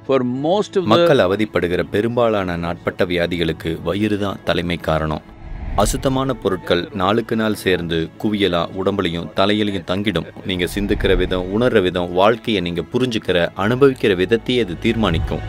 For most of மக்கள் அவதிப்படுகிற பெரும்பாலான நாட்பட்ட வியாதிகளுக்கு வயிறு தான் தலைமை காரணம். அசுத்தமான பொருட்கள் நாளுக்கு நாள் சேர்ந்து குவியலா உடம்புலையும் தலையிலையும் தங்கிடும். நீங்க சிந்திக்கிற விதம், உணர்ற விதம், வாழ்க்கையை நீங்க புரிஞ்சுக்கிற, அனுபவிக்கிற விதத்தையே அது தீர்மானிக்கும்.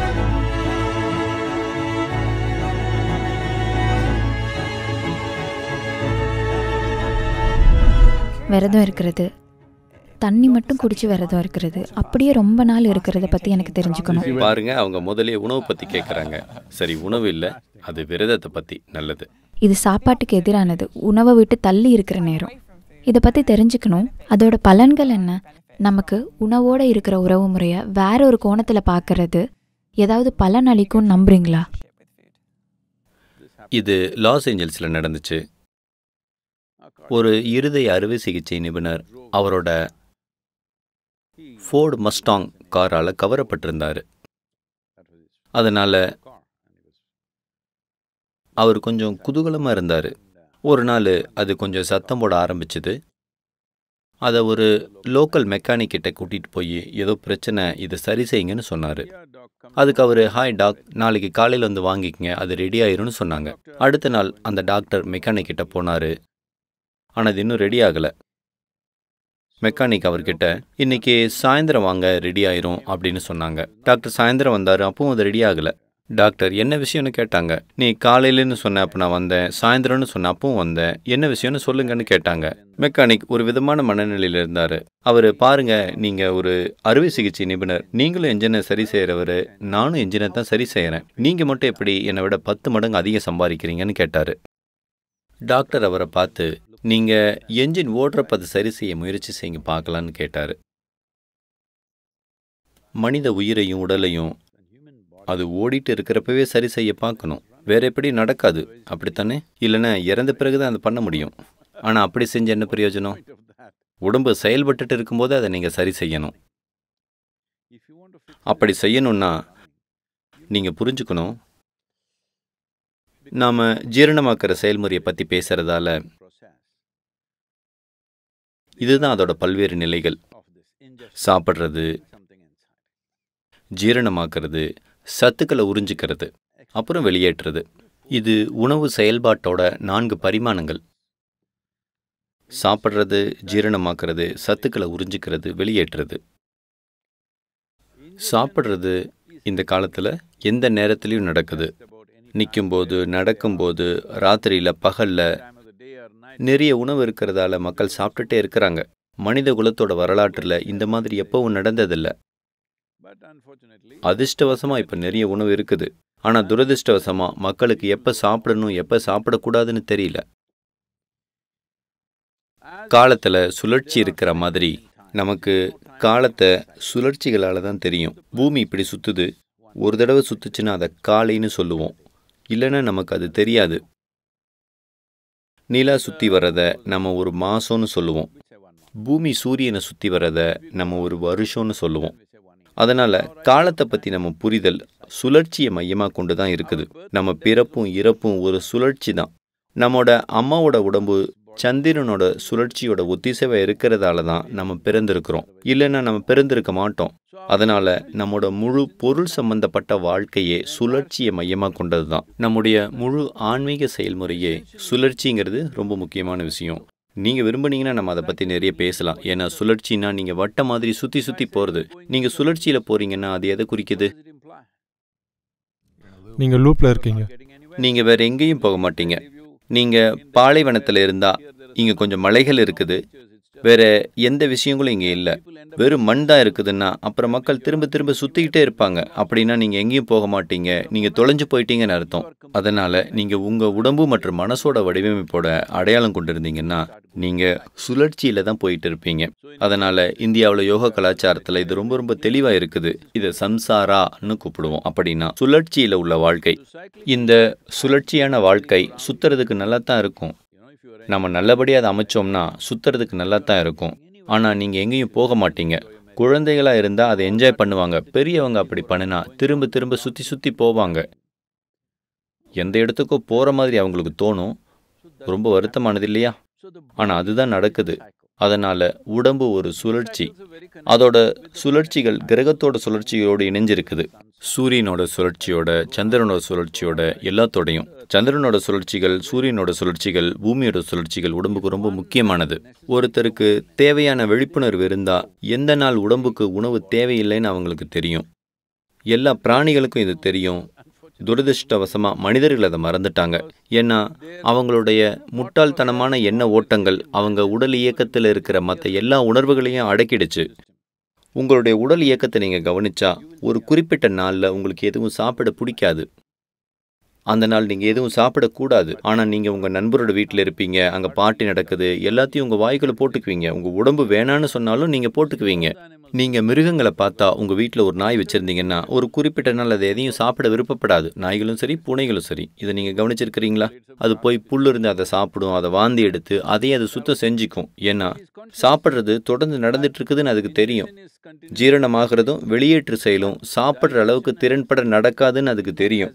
விரதம் இருக்கிறது, தண்ணி மட்டும் குடிச்சு விரதம் இருக்கிறது, அப்படியே ரொம்ப நாள் இருக்கிறத பத்தி எனக்கு தெரிஞ்சுக்கணும். பாருங்க, அவங்க முதலே உணவு பத்தி கேட்கறாங்க. சரி, உணவு இல்ல, அது விரதத்தை பத்தி. நல்லது. இது சாப்பாட்டுக்கு எதிரானது, உணவை விட்டு தள்ளி இருக்கிற நேரம். இதை பத்தி தெரிஞ்சுக்கணும். அதோட பலன்கள் என்ன? நமக்கு உணவோட இருக்கிற உறவு முறைய வேற ஒரு கோணத்துல பாக்குறது ஏதாவது பலன் அளிக்கும் நம்புறீங்களா? இது லாஸ் ஏஞ்சல்ஸ்ல நடந்துச்சு. ஒரு இருதய அறுவை சிகிச்சை நிபுணர் அவரோட ஃபோர்டு மஸ்டாங் காரால கவரப்பட்டிருந்தாரு. அதனால அவர் கொஞ்சம் குதூகலமா இருந்தாரு. ஒரு நாள் அது கொஞ்சம் சத்தம் போட ஆரம்பிச்சுது. அதை ஒரு லோக்கல் மெக்கானிக் கிட்ட கூட்டிட்டு போய் ஏதோ பிரச்சனை, இதை சரி செய்யுங்கன்னு சொன்னாரு. அதுக்கு அவர், ஹாய் டாக், நாளைக்கு காலையில் வந்து வாங்கிக்கங்க, அது ரெடி ஆயிரும்னு சொன்னாங்க. அடுத்த நாள் அந்த டாக்டர் மெக்கானிக் கிட்ட போனாரு. ஆனால் அது இன்னும் ரெடி ஆகலை. மெக்கானிக் அவர்கிட்ட, இன்னைக்கு சாயந்தரம் வாங்க, ரெடி ஆயிரும் அப்படின்னு சொன்னாங்க. டாக்டர் சாயந்தரம் வந்தார். அப்பவும் அது ரெடி ஆகலை. டாக்டர் என்ன விஷயம்னு கேட்டாங்க. நீ காலையிலன்னு சொன்ன, அப்போ நான் வந்தேன். சாயந்தரம்னு சொன்ன, அப்பவும் வந்தேன். என்ன விஷயம்னு சொல்லுங்கன்னு கேட்டாங்க. மெக்கானிக் ஒரு விதமான மனநிலையில் இருந்தார். அவர், பாருங்க, நீங்கள் ஒரு அறுவை சிகிச்சை நிபுணர், நீங்களும் என்ஜினை சரி செய்கிறவர், நானும் என்ஜினை தான் சரி செய்கிறேன். நீங்கள் மட்டும் எப்படி என்னை விட 10 மடங்கு அதிகம் சம்பாதிக்கிறீங்கன்னு கேட்டார். டாக்டர் அவரை பார்த்து, நீங்கள் என்ஜின் ஓடுறப்ப அதை சரி செய்ய முயற்சி செய்யுங்க பார்க்கலான்னு கேட்டார். மனித உயிரையும் உடலையும் அது ஓடிட்டு இருக்கிறப்பவே சரி செய்ய பார்க்கணும். வேற எப்படி நடக்காது, அப்படித்தானே? இல்லைன்னா இறந்த பிறகுதான் அதை பண்ண முடியும். ஆனால் அப்படி செஞ்ச என்ன பிரயோஜனம்? உடம்பு செயல்பட்டுட்டு இருக்கும்போது அதை நீங்கள் சரி செய்யணும். அப்படி செய்யணும்னா நீங்கள் புரிஞ்சுக்கணும், நாம் ஜீரணமாக்குற செயல்முறையை பற்றி பேசுகிறதால இதுதான் அதோட பல்வேறு நிலைகள். சாப்பிட்றது, ஜீரணமாக்குறது, சத்துக்களை உறிஞ்சிக்கிறது, அப்புறம் வெளியேற்றுறது. இது உணவு செயல்பாட்டோட 4 பரிமாணங்கள். சாப்பிட்றது, ஜீரணமாக்குறது, சத்துக்களை உறிஞ்சிக்கிறது, வெளியேற்றுறது. சாப்பிட்றது இந்த காலத்தில் எந்த நேரத்துலையும் நடக்குது. நிற்கும்போது, நடக்கும்போது, ராத்திரியில், பகலில் நிறைய உணவு இருக்கிறதால மக்கள் சாப்பிட்டுட்டே இருக்கிறாங்க. மனித குலத்தோட வரலாற்றில் இந்த மாதிரி எப்பவும் நடந்ததில்லை. அதிர்ஷ்டவசமா இப்ப நிறைய உணவு இருக்குது. ஆனா துரதிர்ஷ்டவசமா மக்களுக்கு எப்ப சாப்பிடணும், எப்ப சாப்பிடக்கூடாதுன்னு தெரியல. காலத்துல சுழற்சி இருக்கிற மாதிரி நமக்கு காலத்தை சுழற்சிகளால தான் தெரியும். பூமி இப்படி சுத்துது, ஒரு தடவை சுத்துச்சுன்னா அதை காலைன்னு சொல்லுவோம், இல்லைன்னா நமக்கு அது தெரியாது. நிலா சுத்தி வர்றத நம்ம ஒரு மாசம்னு சொல்லுவோம். பூமி சூரியனை சுத்தி வர்றத நம்ம ஒரு வருஷம்னு சொல்லுவோம். அதனால காலத்தை பத்தி நம்ம புரிதல் சுழற்சியை மையமா கொண்டு தான் இருக்குது. நம்ம பிறப்பும் இறப்பும் ஒரு சுழற்சி தான். நம்மோட அம்மாவோட உடம்பு சந்திரனோட சுழற்சியோட ஒத்திசைவா இருக்கிறதால தான் நம்ம பிறந்திருக்கிறோம். இல்லைன்னா நம்ம பிறந்திருக்க மாட்டோம். அதனால நம்மோட முழு பொருள் சம்பந்தப்பட்ட வாழ்க்கையே சுழற்சியை மையமா கொண்டது தான். நம்முடைய முழு ஆன்மீக செயல்முறையே சுழற்சிங்கிறது ரொம்ப முக்கியமான விஷயம். நீங்க விரும்புனீங்கன்னா நம்ம அதை பத்தி நிறைய பேசலாம். ஏன்னா சுழற்சினா நீங்க வட்ட மாதிரி சுத்தி சுத்தி போறது. நீங்க சுழற்சியில போறீங்கன்னா அது எதை குறிக்குது? நீங்க லூப்ல இருக்கீங்க. நீங்க வேற எங்கேயும் போக மாட்டீங்க. நீங்க பாலைவனத்துல இருந்தா இங்க கொஞ்சம் மலைகள் இருக்குது, வேற எந்த விஷயங்களும் இங்க இல்லை, வெறும் மண் தான் இருக்குதுன்னா அப்புறம் மக்கள் திரும்ப திரும்ப சுத்திக்கிட்டே இருப்பாங்க. அப்படின்னா நீங்க எங்கேயும் போக மாட்டீங்க, நீங்க தொலைஞ்சு போயிட்டீங்கன்னு அர்த்தம். அதனால நீங்க உங்க உடம்பு மற்றும் மனசோட வடிவமைப்போட அடையாளம் கொண்டிருந்தீங்கன்னா நீங்க சுழற்சியில தான் போயிட்டு இருப்பீங்க. அதனால இந்தியாவில் யோகா கலாச்சாரத்துல இது ரொம்ப ரொம்ப தெளிவா இருக்குது. இதை சம்சாரான்னு கூப்பிடுவோம். அப்படின்னா சுழற்சியில உள்ள வாழ்க்கை. இந்த சுழற்சியான வாழ்க்கை சுத்துறதுக்கு நல்லா தான் இருக்கும். நம்ம நல்லபடியாக அதை அமைச்சோம்னா சுத்துறதுக்கு நல்லா தான் இருக்கும். ஆனால் நீங்கள் எங்கேயும் போக மாட்டீங்க. குழந்தைகளாக இருந்தால் அதை என்ஜாய் பண்ணுவாங்க. பெரியவங்க அப்படி பண்ணினா திரும்ப திரும்ப சுற்றி சுற்றி போவாங்க. எந்த இடத்துக்கோ போகிற மாதிரி அவங்களுக்கு தோணும். ரொம்ப வருத்தமானது இல்லையா? ஆனால் அதுதான் நடக்குது. அதனால உடம்பு ஒரு சுழற்சி. அதோட சுழற்சிகள் கிரகத்தோட சுழற்சியோடு இணைஞ்சிருக்குது. சூரியனோட சுழற்சியோட, சந்திரனோட சுழற்சியோட, எல்லாத்தோடையும். சந்திரனோட சுழற்சிகள், சூரியனோட சுழற்சிகள், பூமியோட சுழற்சிகள் உடம்புக்கு ரொம்ப முக்கியமானது. ஒருத்தருக்கு தேவையான விழிப்புணர்வு இருந்தா எந்த நாள் உடம்புக்கு உணவு தேவையில்லைன்னு அவங்களுக்கு தெரியும். எல்லா பிராணிகளுக்கும் இது தெரியும். துரதிருஷ்டவசமா மனிதர்கள் அதை மறந்துட்டாங்க. ஏன்னா அவங்களுடைய முட்டாள்தனமான எண்ண ஓட்டங்கள் அவங்க உடல் இயக்கத்தில் இருக்கிற மற்ற எல்லா உணர்வுகளையும் அடக்கிடுச்சு. உங்களுடைய உடல் இயக்கத்தை நீங்கள் கவனிச்சா ஒரு குறிப்பிட்ட நாளில் உங்களுக்கு எதுவும் சாப்பிட பிடிக்காது. அந்த நாள் நீங்கள் எதுவும் சாப்பிடக்கூடாது. ஆனால் நீங்கள் உங்கள் நண்பரோட வீட்டில் இருப்பீங்க, அங்கே பார்ட்டி நடக்குது, எல்லாத்தையும் உங்கள் வாய்க்குள்ளே போட்டுக்குவீங்க. உங்கள் உடம்பு வேணான்னு சொன்னாலும் நீங்கள் போட்டுக்குவீங்க. நீங்கள் மிருகங்களை பார்த்தா உங்கள் வீட்டில் ஒரு நாய் வச்சுருந்தீங்கன்னா ஒரு குறிப்பிட்ட நாள் அதை எதையும் சாப்பிட விருப்பப்படாது. நாய்களும் சரி, பூனைகளும் சரி. இதை நீங்கள் கவனிச்சிருக்கிறீங்களா? அது போய் புல் இருந்து அதை சாப்பிடும், அதை வாந்தி எடுத்து அதையே அது சுத்தம் செஞ்சுக்கும். ஏன்னா சாப்பிட்றது தொடர்ந்து நடந்துட்டு இருக்குதுன்னு அதுக்கு தெரியும். ஜீரணமாகிறதும் வெளியேற்று செயலும் சாப்பிட்ற அளவுக்கு திறன்பட நடக்காதுன்னு அதுக்கு தெரியும்.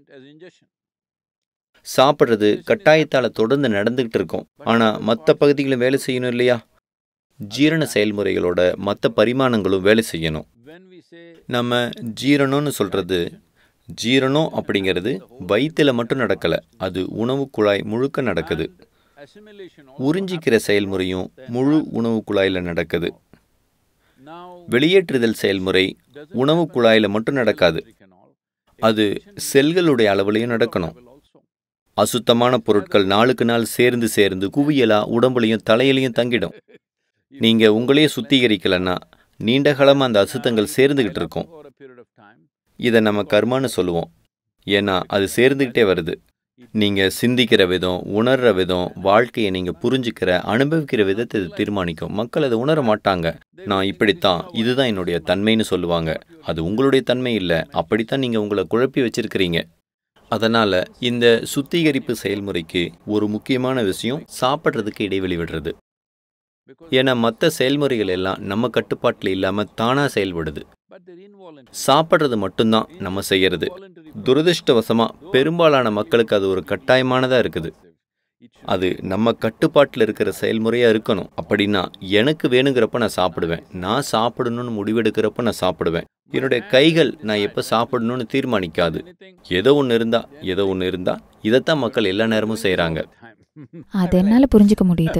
சாப்பிட்றது கட்டாயத்தால் தொடர்ந்து நடந்துகிட்டு இருக்கும். ஆனால் மற்ற பகுதிகளும் வேலை செய்யணும் இல்லையா? ஜீரண செயல்முறைகளோட மற்ற பரிமாணங்களும் வேலை செய்யணும். நம்ம ஜீரணம்னு சொல்கிறது, ஜீரணம் அப்படிங்கிறது வயிற்றில் மட்டும் நடக்கலை, அது உணவு குழாய் முழுக்க நடக்குது. உறிஞ்சிக்கிற செயல்முறையும் முழு உணவு குழாயில் நடக்குது. வெளியேற்றுதல் செயல்முறை உணவு குழாயில் மட்டும் நடக்காது, அது செல்களுடைய அளவுலையும் நடக்கணும். அசுத்தமான பொருட்கள் நாளுக்கு நாள் சேர்ந்து சேர்ந்து குவியலா உடம்புலையும் தலையிலையும் தங்கிடும். நீங்கள் உங்களையே சுத்திகரிக்கலைன்னா நீண்ட காலமாக அந்த அசுத்தங்கள் சேர்ந்துக்கிட்டு இருக்கும். இதை நம்ம கர்மான்னு சொல்லுவோம். ஏன்னா அது சேர்ந்துக்கிட்டே வருது. நீங்கள் சிந்திக்கிற விதம், உணர்கிற விதம், வாழ்க்கையை நீங்கள் புரிஞ்சுக்கிற, அனுபவிக்கிற விதத்தை இது தீர்மானிக்கும். மக்கள் அதை உணர மாட்டாங்க. நான் இப்படித்தான், இதுதான் என்னுடைய தன்மைன்னு சொல்லுவாங்க. அது உங்களுடைய தன்மை இல்லை. அப்படித்தான் நீங்கள் உங்களை குழப்பி வச்சிருக்கிறீங்க. அதனால் இந்த சுத்திகரிப்பு செயல்முறைக்கு ஒரு முக்கியமான விஷயம் சாப்பிட்றதுக்கு இடைவெளி விடுறது. ஏன்னா மற்ற செயல்முறைகள் எல்லாம் நம்ம கட்டுப்பாட்டில் இல்லாமல் தானாக செயல்படுது. சாப்பிட்றது மட்டும்தான் நம்ம செய்யறது. துரதிருஷ்டவசமாக பெரும்பாலான மக்களுக்கு அது ஒரு கட்டாயமானதாக இருக்குது. அது நம்ம கட்டுப்பாட்டில் இருக்கிற செயல்முறையாக இருக்கணும். அப்படின்னா எனக்கு வேணுங்கிறப்ப நான் சாப்பிடுவேன். நான் சாப்பிடணும்னு முடிவெடுக்கிறப்ப நான் சாப்பிடுவேன். என்னுடைய கைகள் நான் எப்போ சாப்பிடணும்னு தீர்மானிக்காது. ஏதோ ஒன்று இருந்தா இதைத்தான் மக்கள் எல்லா நேரமும் செய்கிறாங்க. அது என்னால் புரிஞ்சுக்க முடியுது.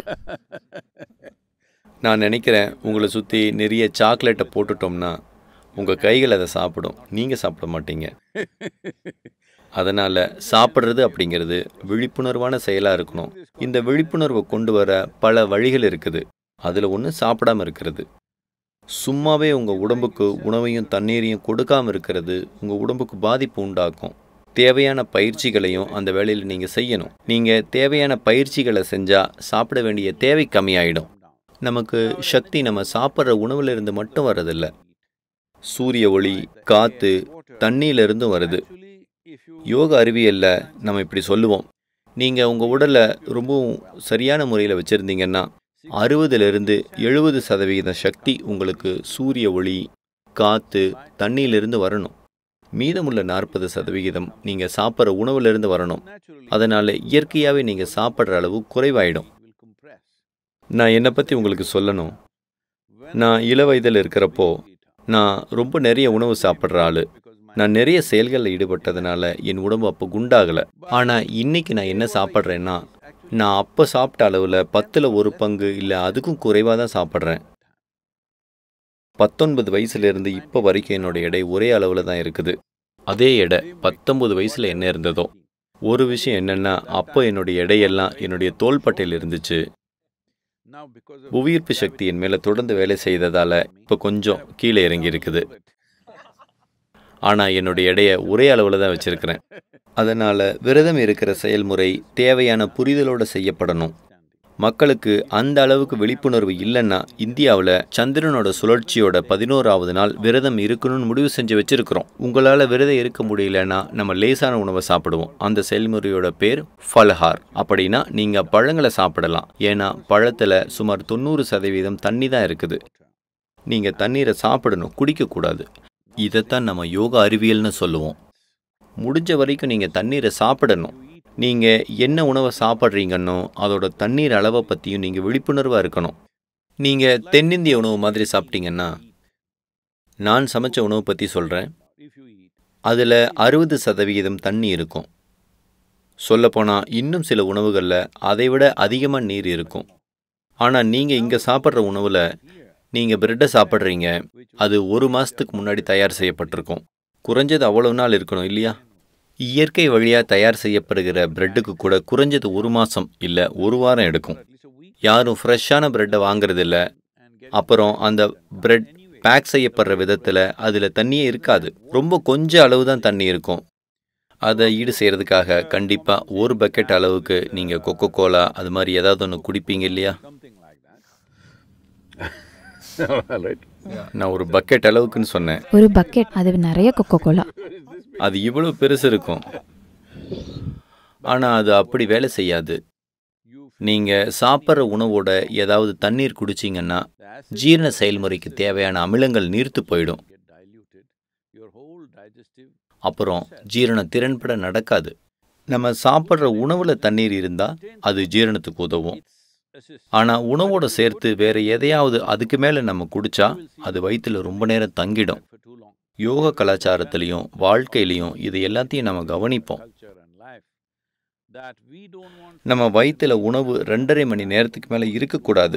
நான் நினைக்கிறேன், உங்களை சுற்றி நிறைய சாக்லேட்டை போட்டுட்டோம்னா உங்கள் கைகள் அதை சாப்பிடும், நீங்கள் சாப்பிட மாட்டீங்க. அதனால் சாப்பிட்றது அப்படிங்கிறது விழிப்புணர்வான செயலாக இருக்கணும். இந்த விழிப்புணர்வை கொண்டு வர பல வழிகள் இருக்குது. அதில் ஒன்று சாப்பிடாமல் இருக்கிறது. சும்மாவே உங்கள் உடம்புக்கு உணவையும் தண்ணீரையும் கொடுக்காமல் இருக்கிறது உங்கள் உடம்புக்கு பாதிப்பு உண்டாக்கும். தேவையான பயிற்சிகளையும் அந்த வேளையில் நீங்கள் செய்யணும். நீங்கள் தேவையான பயிற்சிகளை செஞ்சால் சாப்பிட வேண்டிய தேவை கம்மியாயிடும். நமக்கு சக்தி நம்ம சாப்பிட்ற உணவுலேருந்து மட்டும் வர்றதில்லை. சூரிய ஒளி, காற்று, தண்ணியிலிருந்தும் வருது. யோக அறிவியலில் நம்ம இப்படி சொல்லுவோம், நீங்கள் உங்கள் உடலை ரொம்பவும் சரியான முறையில் வச்சுருந்தீங்கன்னா 60-70% சக்தி உங்களுக்கு சூரிய ஒளி, காற்று, தண்ணியிலிருந்து வரணும். மீதமுள்ள 40% நீங்கள் சாப்பிட்ற உணவுலேருந்து வரணும். அதனால் இயற்கையாகவே நீங்கள் சாப்பிட்ற அளவு குறைவாயிடும். நான் என்னை பற்றி உங்களுக்கு சொல்லணும். நான் இள வயதில் இருக்கிறப்போ நான் ரொம்ப நிறைய உணவு சாப்பிட்ற ஆள். நான் நிறைய செயல்களில் ஈடுபட்டதுனால என் உடம்பு அப்போ குண்டாகலை. ஆனால் இன்னைக்கு நான் என்ன சாப்பிட்றேன்னா, நான் அப்போ சாப்பிட்ட அளவில் 10ல் 1 பங்கு இல்லை அதுக்கும் குறைவாக தான் சாப்பிட்றேன். 19 வயசுலேருந்து இப்போ வரைக்கும் என்னோட எடை ஒரே அளவில் தான் இருக்குது. அதே எடை 19 வயசில் என்ன இருந்ததோ. ஒரு விஷயம் என்னென்னா, அப்போ என்னுடைய எடையெல்லாம் என்னுடைய தோள்பட்டையில் இருந்துச்சு. புவியீர்ப்பு சக்தி என் மேலே தொடர்ந்து வேலை செய்ததால் இப்போ கொஞ்சம் கீழே இறங்கி இருக்குது. ஆனால் என்னுடைய எடையை ஒரே அளவில் தான் வச்சுருக்கிறேன். அதனால் விரதம் இருக்கிற செயல்முறை தேவையான புரிதலோடு செய்யப்படணும். மக்களுக்கு அந்த அளவுக்கு விழிப்புணர்வு இல்லைன்னா இந்தியாவில் சந்திரனோட சுழற்சியோட 11வது நாள் விரதம் இருக்கணும்னு முடிவு செஞ்சு வச்சிருக்கிறோம். உங்களால் விரதம் இருக்க முடியலன்னா நம்ம லேசான உணவை சாப்பிடுவோம். அந்த செயல்முறையோட பேர் ஃபல்ஹார். அப்படின்னா நீங்கள் பழங்களை சாப்பிடலாம். ஏன்னா பழத்தில் சுமார் 90% தண்ணி தான் இருக்குது. நீங்கள் தண்ணீரை சாப்பிடணும், குடிக்கக்கூடாது. இதைத்தான் நம்ம யோகா அறிவியல்னு சொல்லுவோம். முடிஞ்ச வரைக்கும் நீங்கள் தண்ணீரை சாப்பிடணும். நீங்கள் என்ன உணவை சாப்பிட்றீங்கன்னோ அதோட தண்ணீர் அளவை பற்றியும் நீங்கள் விழிப்புணர்வாக இருக்கணும். நீங்கள் தென்னிந்திய உணவு மாதிரி சாப்பிட்டீங்கன்னா, நான் சமைச்ச உணவு பற்றி சொல்கிறேன். அதில் 60% தண்ணி இருக்கும். சொல்லப்போனால் இன்னும் சில உணவுகளில் அதைவிட அதிகமாக நீர் இருக்கும். ஆனால் நீங்கள் இங்கே சாப்பிட்ற உணவில் நீங்கள் பிரெட்டை சாப்பிட்றீங்க, அது 1 மாதத்துக்கு முன்னாடி தயார் செய்யப்பட்டிருக்கும். குறைஞ்சது அவ்வளவு நாள் இருக்கணும் இல்லையா? இயற்கை வழியாக தயார் செய்யப்படுகிற பிரெட்டுக்கு கூட குறைஞ்சது 1 மாதம் இல்லை 1 வாரம் எடுக்கும். யாரும் ஃப்ரெஷ்ஷான பிரெட்டை வாங்குறதில்ல. அப்புறம் அந்த பிரெட் பேக் செய்யப்படுற விதத்தில் அதில் தண்ணியே இருக்காது. ரொம்ப கொஞ்சம் அளவு தான் தண்ணி இருக்கும். அதை ஈடு செய்கிறதுக்காக கண்டிப்பாக 1 பக்கெட் அளவுக்கு நீங்கள் கொக்கோ கோலா அது மாதிரி ஏதாவது ஒன்று குடிப்பீங்க இல்லையா? நான் 1 பக்கெட் அளவுக்குன்னு சொன்னேன். 1 பக்கெட், அது நிறைய கொக்கோ கோலா. அது இவ்வளோ பெருசு இருக்கும். ஆனால் அது அப்படி வேலை செய்யாது. நீங்கள் சாப்பிட்ற உணவோட ஏதாவது தண்ணீர் குடிச்சிங்கன்னா ஜீரண செயல்முறைக்கு தேவையான அமிலங்கள் நீர்த்து போயிடும். அப்புறம் ஜீரணம் திறன்பட நடக்காது. நம்ம சாப்பிட்ற உணவில் தண்ணீர் இருந்தால் அது ஜீரணத்துக்கு உதவும். ஆனால் உணவோட சேர்த்து வேறு எதையாவது அதுக்கு மேலே நம்ம குடித்தா அது வயிற்றில் ரொம்ப நேரம் தங்கிடும். யோக கலாச்சாரத்திலையும் வாழ்க்கையிலையும் இது எல்லாத்தையும் நம்ம கவனிப்போம். நம்ம வயிற்றில் உணவு 2.5 மணி நேரத்துக்கு மேலே இருக்கக்கூடாது.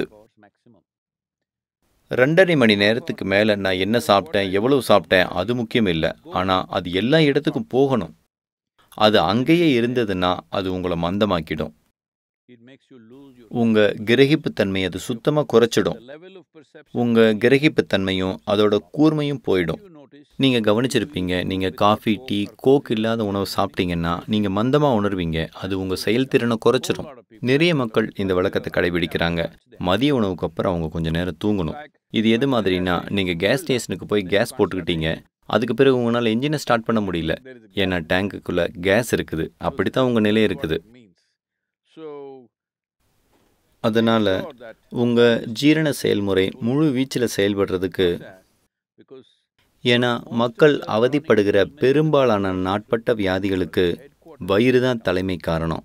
2.5 மணி நேரத்துக்கு மேலே நான் என்ன சாப்பிட்டேன், எவ்வளவு சாப்பிட்டேன் அது முக்கியம் இல்லை. ஆனால் அது எல்லா இடத்துக்கும் போகணும். அது அங்கேயே இருந்ததுன்னா அது உங்களை மந்தமாக்கிடும். உங்கள் கிரகிப்புத்தன்மை அது சுத்தமாக குறைச்சிடும். உங்கள் கிரகிப்புத்தன்மையும் அதோட கூர்மையும் போயிடும். நீங்கள் கவனிச்சிருப்பீங்க, நீங்கள் காஃபி, டீ, கோக் இல்லாத உணவு சாப்பிட்டீங்கன்னா நீங்கள் மந்தமாக உணர்வீங்க. அது உங்கள் செயல்திறனை குறைச்சிடும். நிறைய மக்கள் இந்த வழக்கத்தை கடைபிடிக்கிறாங்க. மதிய உணவுக்கு அப்புறம் அவங்க கொஞ்சம் நேரம் தூங்கணும். இது எது மாதிரினா, நீங்கள் கேஸ் ஸ்டேஷனுக்கு போய் கேஸ் போட்டுக்கிட்டீங்க, அதுக்கு பிறகு உங்களால் என்ஜினை ஸ்டார்ட் பண்ண முடியல. ஏன்னா டேங்குக்குள்ளே கேஸ் இருக்குது. அப்படித்தான் உங்கள் நிலை இருக்குது. அதனால் உங்கள் ஜீரண செயல்முறை முழு வீச்சில் செயல்படுறதுக்கு, ஏன்னா மக்கள் அவதிப்படுகிற பெரும்பாலான நாட்பட்ட வியாதிகளுக்கு வயிறு தான் தலைமை காரணம்.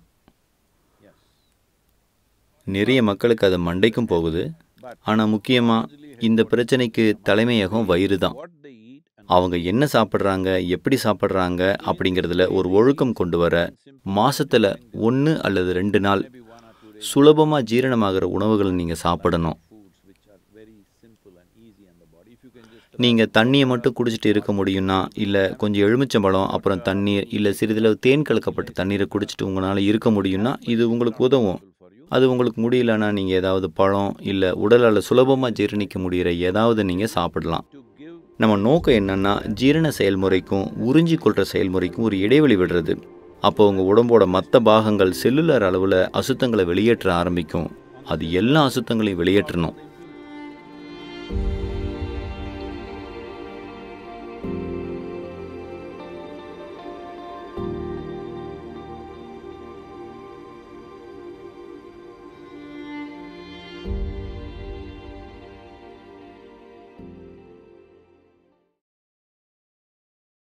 நிறைய மக்களுக்கு அது மண்டைக்கும் போகுது. ஆனால் முக்கியமாக இந்த பிரச்சனைக்கு தலைமையகம் வயிறு தான். அவங்க என்ன சாப்பிட்றாங்க, எப்படி சாப்பிட்றாங்க அப்படிங்கிறதுல ஒரு ஒழுக்கம் கொண்டு வர மாதத்தில் 1 அல்லது 2 நாள் சுலபமாக ஜீரணமாகிற உணவுகளை நீங்கள் சாப்பிடணும். நீங்கள் தண்ணியை மட்டும் குடிச்சிட்டு இருக்க முடியும்னா, இல்லை கொஞ்சம் எலுமிச்சம்பழம் அப்புறம் தண்ணீர் இல்லை சிறிதளவு தேன் கலக்கப்பட்ட தண்ணீரை குடிச்சிட்டு உங்களால் இருக்க முடியும்னா இது உங்களுக்கு உதவும். அது உங்களுக்கு முடியலன்னா நீங்கள் ஏதாவது பழம் இல்லை உடலால் சுலபமாக ஜீரணிக்க முடிகிற ஏதாவது நீங்கள் சாப்பிடலாம். நம்ம நோக்கம் என்னென்னா, ஜீரண செயல்முறைக்கும் உறிஞ்சி கொள்கிற செயல்முறைக்கும் ஒரு இடைவெளி விடுறது. அப்போ உங்கள் உடம்போட மற்ற பாகங்கள் செல்லுலார் அளவில் அசுத்தங்களை வெளியேற்ற ஆரம்பிக்கும். அது எல்லா அசுத்தங்களையும் வெளியேற்றணும்.